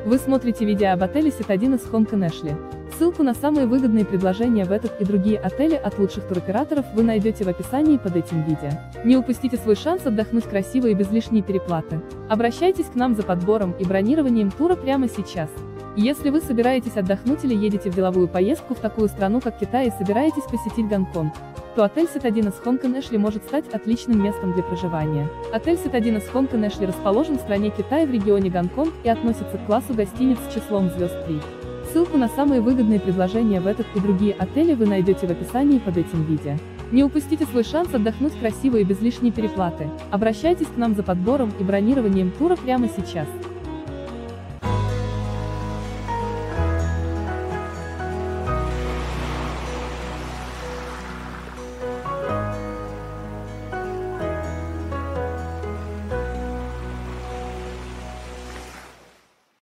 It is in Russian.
Вы смотрите видео об отеле Citadines Honk-on-Ashley. Ссылку на самые выгодные предложения в этот и другие отели от лучших туроператоров вы найдете в описании под этим видео. Не упустите свой шанс отдохнуть красиво и без лишней переплаты. Обращайтесь к нам за подбором и бронированием тура прямо сейчас. Если вы собираетесь отдохнуть или едете в деловую поездку в такую страну, как Китай, и собираетесь посетить Гонконг, то отель Citadines Honk-on-Ashley может стать отличным местом для проживания. Отель Citadines Honk-on-Ashley расположен в стране Китай в регионе Гонконг и относится к классу гостиниц с числом звезд 3. Ссылку на самые выгодные предложения в этот и другие отели вы найдете в описании под этим видео. Не упустите свой шанс отдохнуть красиво и без лишней переплаты. Обращайтесь к нам за подбором и бронированием тура прямо сейчас.